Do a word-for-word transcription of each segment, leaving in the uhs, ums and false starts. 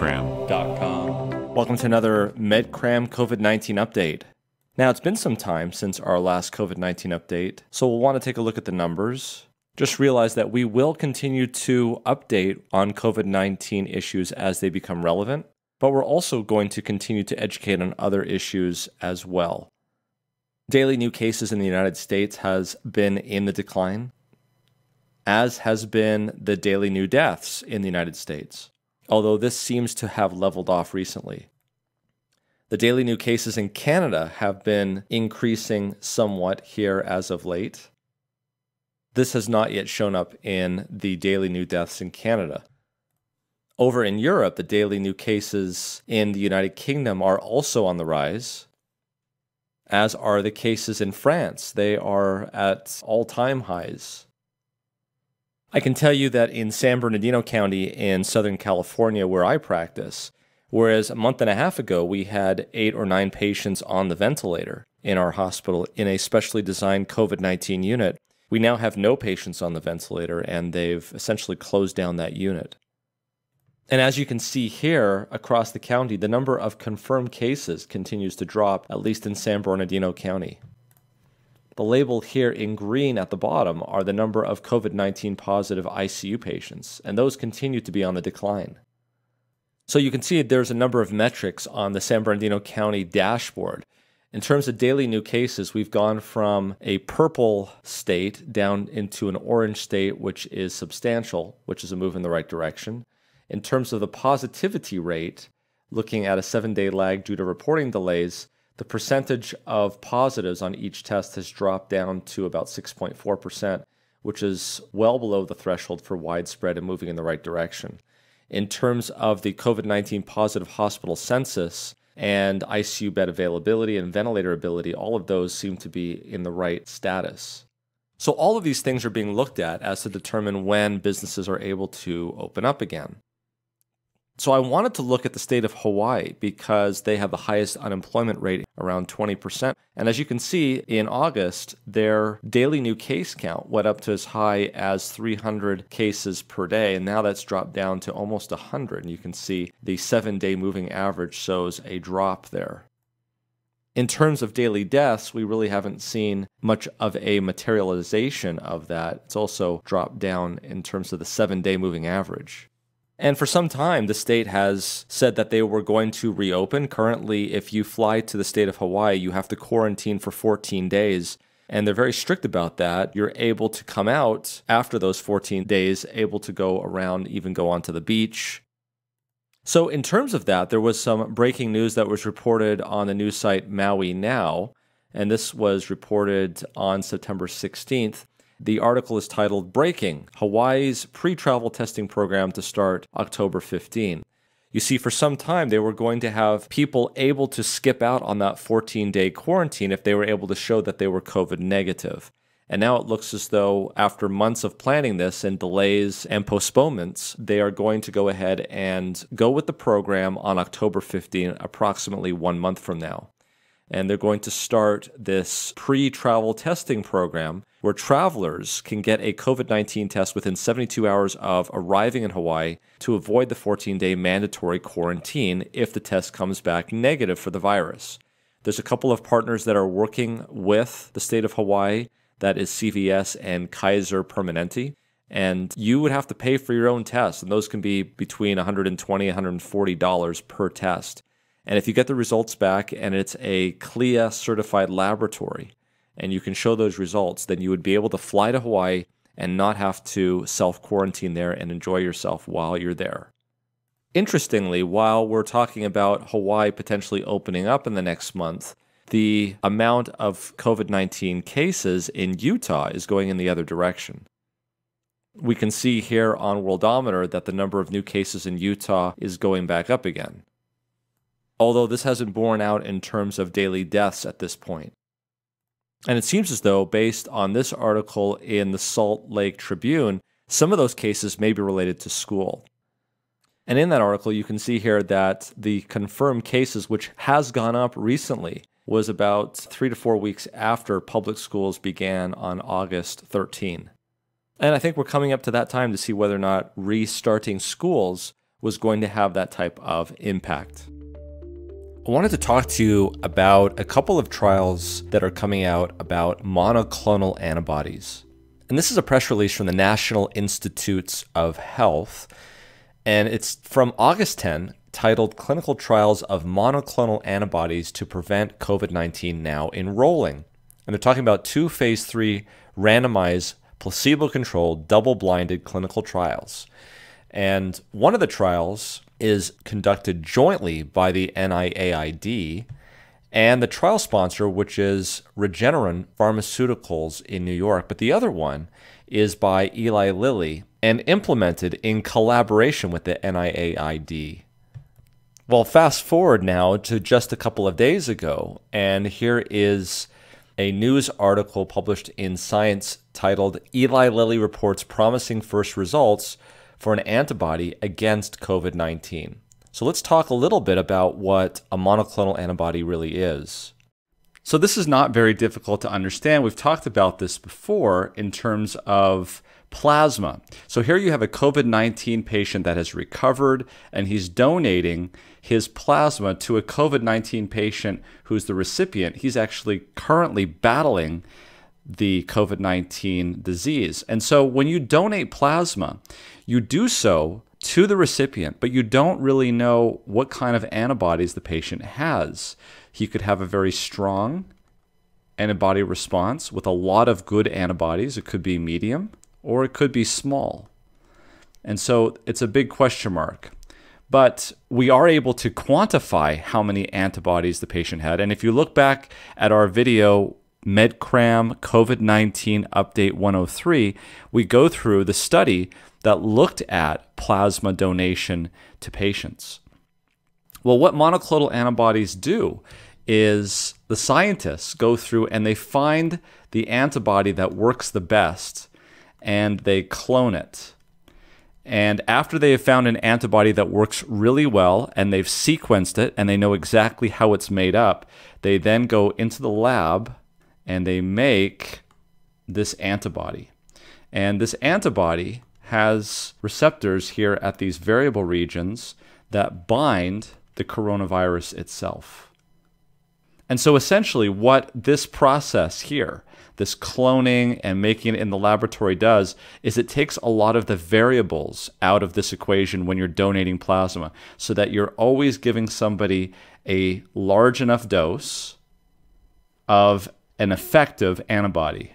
medcram dot com. Welcome to another MedCram COVID nineteen update. Now, it's been some time since our last COVID nineteen update, so we'll want to take a look at the numbers. Just realize that we will continue to update on COVID nineteen issues as they become relevant, but we're also going to continue to educate on other issues as well. Daily new cases in the United States has been in the decline, as has been the daily new deaths in the United States, although this seems to have leveled off recently. The daily new cases in Canada have been increasing somewhat here as of late. This has not yet shown up in the daily new deaths in Canada. Over in Europe, the daily new cases in the United Kingdom are also on the rise, as are the cases in France. They are at all-time highs. I can tell you that in San Bernardino County in Southern California, where I practice, whereas a month and a half ago we had eight or nine patients on the ventilator in our hospital in a specially designed COVID nineteen unit, we now have no patients on the ventilator, and they've essentially closed down that unit. And as you can see here across the county, the number of confirmed cases continues to drop, at least in San Bernardino County. The label here in green at the bottom are the number of COVID nineteen positive I C U patients, and those continue to be on the decline. So you can see there's a number of metrics on the San Bernardino County dashboard. In terms of daily new cases, we've gone from a purple state down into an orange state, which is substantial, which is a move in the right direction. In terms of the positivity rate, looking at a seven-day lag due to reporting delays, the percentage of positives on each test has dropped down to about six point four percent, which is well below the threshold for widespread and moving in the right direction. In terms of the COVID nineteen positive hospital census and I C U bed availability and ventilator ability, all of those seem to be in the right status. So all of these things are being looked at as to determine when businesses are able to open up again. So I wanted to look at the state of Hawaii because they have the highest unemployment rate, around twenty percent. And as you can see, in August, their daily new case count went up to as high as three hundred cases per day, and now that's dropped down to almost one hundred. And you can see the seven-day moving average shows a drop there. In terms of daily deaths, we really haven't seen much of a materialization of that. It's also dropped down in terms of the seven-day moving average. And for some time, the state has said that they were going to reopen. Currently, if you fly to the state of Hawaii, you have to quarantine for fourteen days, and they're very strict about that. You're able to come out after those fourteen days, able to go around, even go onto the beach. So in terms of that, there was some breaking news that was reported on the news site Maui Now, and this was reported on September sixteenth. The article is titled, "Breaking: Hawaii's Pre-Travel Testing Program to Start October fifteenth." You see, for some time, they were going to have people able to skip out on that fourteen-day quarantine if they were able to show that they were COVID negative. And now it looks as though, after months of planning this and delays and postponements, they are going to go ahead and go with the program on October fifteenth, approximately one month from now. And they're going to start this pre-travel testing program where travelers can get a COVID nineteen test within seventy-two hours of arriving in Hawaii to avoid the fourteen-day mandatory quarantine if the test comes back negative for the virus. There's a couple of partners that are working with the state of Hawaii. That is C V S and Kaiser Permanente. And you would have to pay for your own test, and those can be between one hundred twenty dollars and one hundred forty dollars per test. And if you get the results back and it's a C L I A certified laboratory and you can show those results, then you would be able to fly to Hawaii and not have to self-quarantine there and enjoy yourself while you're there. Interestingly, while we're talking about Hawaii potentially opening up in the next month, the amount of COVID nineteen cases in Utah is going in the other direction. We can see here on Worldometer that the number of new cases in Utah is going back up again, although this hasn't borne out in terms of daily deaths at this point. And it seems as though, based on this article in the Salt Lake Tribune, some of those cases may be related to school. And in that article, you can see here that the confirmed cases, which has gone up recently, was about three to four weeks after public schools began on August thirteenth. And I think we're coming up to that time to see whether or not restarting schools was going to have that type of impact. I wanted to talk to you about a couple of trials that are coming out about monoclonal antibodies. And this is a press release from the National Institutes of Health, and it's from August tenth, titled Clinical Trials of Monoclonal Antibodies to Prevent COVID nineteen Now Enrolling. And they're talking about two phase three randomized, placebo-controlled, double-blinded clinical trials. And one of the trials is conducted jointly by the N I A I D and the trial sponsor, which is Regeneron Pharmaceuticals in New York. But the other one is by Eli Lilly and implemented in collaboration with the N I A I D. Well, fast forward now to just a couple of days ago, and here is a news article published in Science titled Eli Lilly Reports Promising First Results for an Antibody Against COVID nineteen. So let's talk a little bit about what a monoclonal antibody really is. So this is not very difficult to understand. We've talked about this before in terms of plasma. So here you have a COVID nineteen patient that has recovered, and he's donating his plasma to a COVID nineteen patient who's the recipient. He's actually currently battling the COVID nineteen disease. And so when you donate plasma, you do so to the recipient, but you don't really know what kind of antibodies the patient has. He could have a very strong antibody response with a lot of good antibodies. It could be medium, or it could be small. And so it's a big question mark. But we are able to quantify how many antibodies the patient had. And if you look back at our video, MedCram COVID nineteen Update one oh three, we go through the study that looked at plasma donation to patients. Well, what monoclonal antibodies do is the scientists go through and they find the antibody that works the best, and they clone it. And after they have found an antibody that works really well, and they've sequenced it, and they know exactly how it's made up, they then go into the lab and they make this antibody. And this antibody has receptors here at these variable regions that bind the coronavirus itself. And so essentially what this process here, this cloning and making it in the laboratory does, is it takes a lot of the variables out of this equation when you're donating plasma, so that you're always giving somebody a large enough dose of an effective antibody.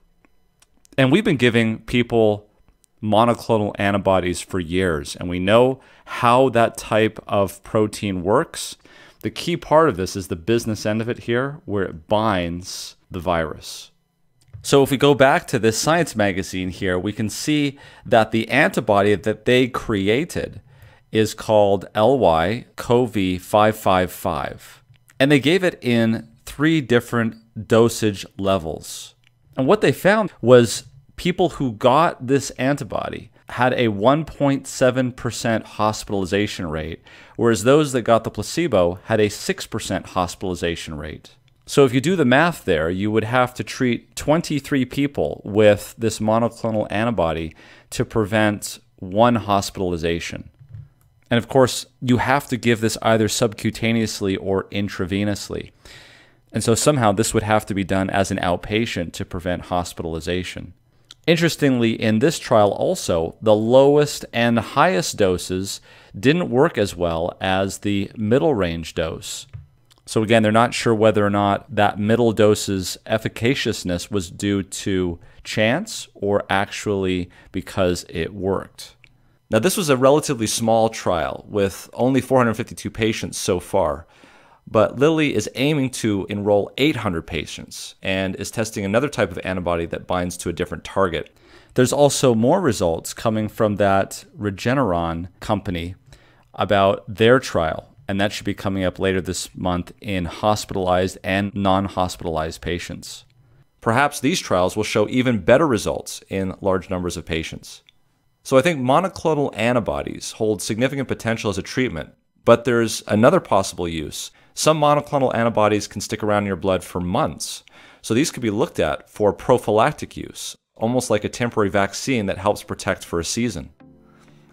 And we've been giving people monoclonal antibodies for years, and we know how that type of protein works. The key part of this is the business end of it here, where it binds the virus. So if we go back to this Science magazine here, we can see that the antibody that they created is called L Y C O V five five five. And they gave it in three different dosage levels. And what they found was people who got this antibody had a one point seven percent hospitalization rate, whereas those that got the placebo had a six percent hospitalization rate. So if you do the math there, you would have to treat twenty-three people with this monoclonal antibody to prevent one hospitalization. And of course, you have to give this either subcutaneously or intravenously. And so somehow this would have to be done as an outpatient to prevent hospitalization. Interestingly, in this trial also, the lowest and highest doses didn't work as well as the middle range dose. So again, they're not sure whether or not that middle dose's efficaciousness was due to chance or actually because it worked. Now, this was a relatively small trial with only four hundred fifty-two patients so far, but Lilly is aiming to enroll eight hundred patients and is testing another type of antibody that binds to a different target. There's also more results coming from that Regeneron company about their trial, and that should be coming up later this month in hospitalized and non-hospitalized patients. Perhaps these trials will show even better results in large numbers of patients. So I think monoclonal antibodies hold significant potential as a treatment, but there's another possible use. Some monoclonal antibodies can stick around in your blood for months, so these could be looked at for prophylactic use, almost like a temporary vaccine that helps protect for a season.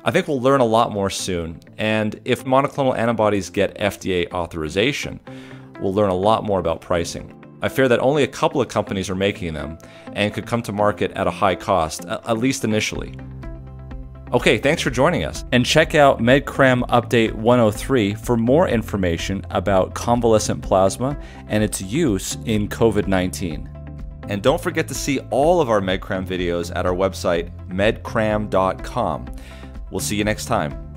I think we'll learn a lot more soon, and if monoclonal antibodies get F D A authorization, we'll learn a lot more about pricing. I fear that only a couple of companies are making them and could come to market at a high cost, at least initially. Okay, thanks for joining us. And check out MedCram Update one oh three for more information about convalescent plasma and its use in COVID nineteen. And don't forget to see all of our MedCram videos at our website, medcram dot com. We'll see you next time.